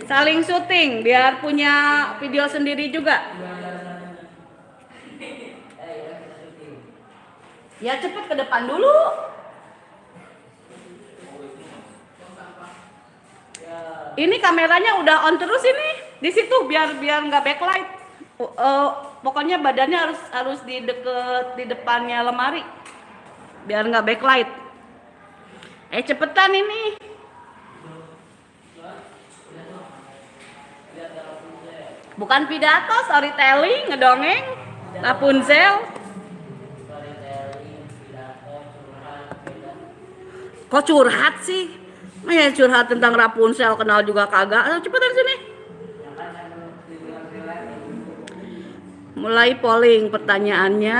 Saling syuting biar punya video sendiri juga. Ya cepet ke depan dulu. Ini kameranya udah on terus ini di situ biar nggak backlight. Pokoknya badannya harus di depannya lemari biar nggak backlight. Cepetan ini. Bukan pidato, storytelling, ngedongeng, Rapunzel. Kok curhat sih? Curhat tentang Rapunzel, kenal juga kagak. Ayo cepetan sini. Mulai polling pertanyaannya.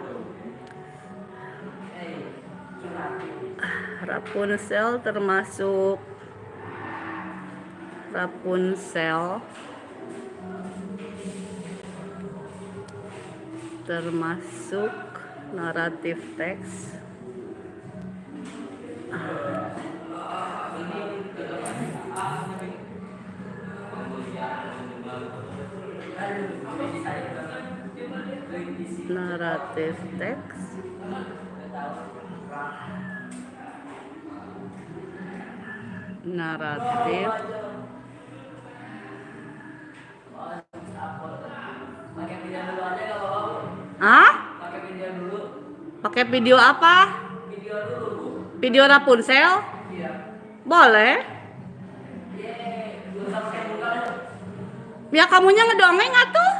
Rapunzel termasuk naratif teks. Naratif teks. Naratif. Pakai video apa? Video Rapunzel? Boleh. Ya kamunya ngedongeng atuh.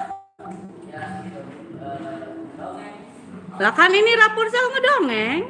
Lah kan ini Rapunzel ngedongeng.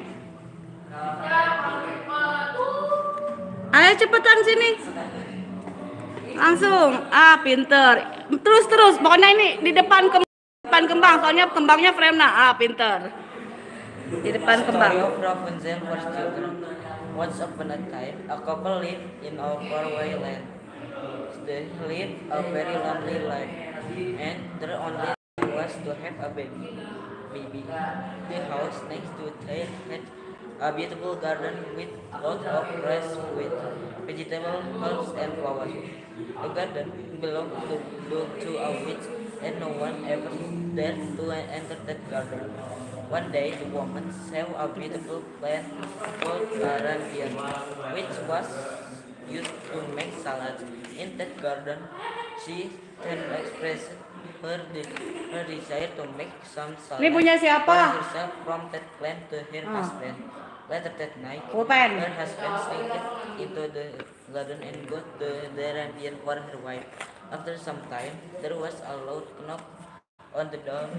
Ayo cepetan sini. Langsung. Pinter. Terus. Pokoknya ini di depan kembang. Soalnya kembangnya frame pinter. Di depan kembang. Rapunzel was children. Once upon a time, a couple lived in a faraway land. They lived a very lonely life, and their only dream was to have a baby. The house next to their had a beautiful garden with lots of fresh fruit, vegetables, herbs, and flowers. The garden belonged to a witch, and no one ever dared to enter that garden. One day, the woman saw a beautiful plant called Arandian, which was used to make salads. In that garden, she then expressed her desire to make some salad Ini punya siapa? herself from that plant to her husband. Later that night, Pulpen. her husband sneaked into the garden and got the Arandian for her wife. After some time, there was a loud knock on the door.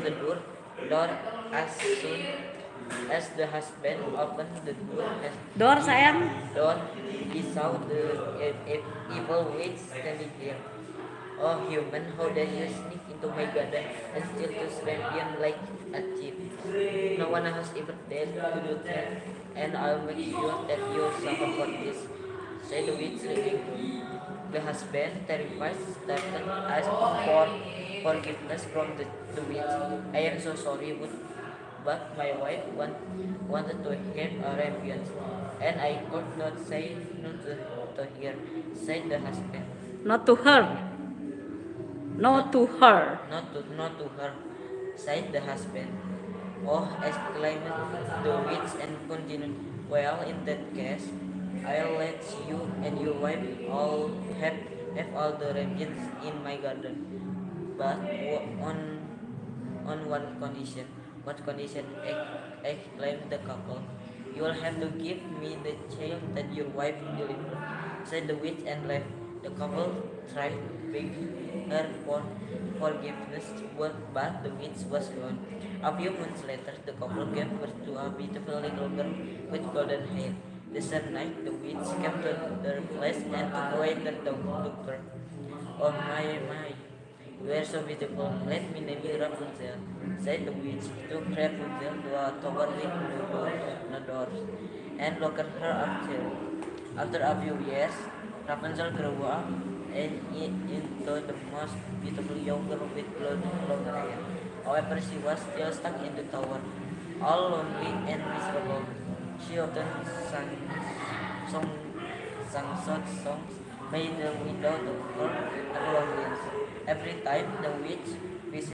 As soon as the husband opened the door, he saw the evil witch standing there. Oh human, how dare you sneak into my garden and steal to Rambian like a thief? No one has ever dared to do that, and I'll make sure that you suffer for this, said the witch leaving. The husband, terrified, started asking for forgiveness from the witch. I am so sorry, but my wife wanted to have a revenge, and I could not say no to her, said the husband. Not to her, said the husband. Oh, exclaimed the witch and continued, well, in that case, I'll let you and your wife all have all the rabbits in my garden, but on one condition. What condition? Exclaimed the couple. You will have to give me the child that your wife delivered, said the witch and left. The couple tried to beg her for forgiveness, but the witch was gone. A few months later, the couple gave birth to a beautiful little girl with golden hair. The same night, the witch came to their place and took away their daughter. Oh my, you are so beautiful. Let me name you Rapunzel, said the witch. Took Rapunzel to a tower with no doors and locked her up there. After a few years, Rapunzel grew up and into the most beautiful young girl with long hair. However, she was still stuck in the tower, all lonely and miserable. She often sang sad songs by the window to for a close. Every time the witch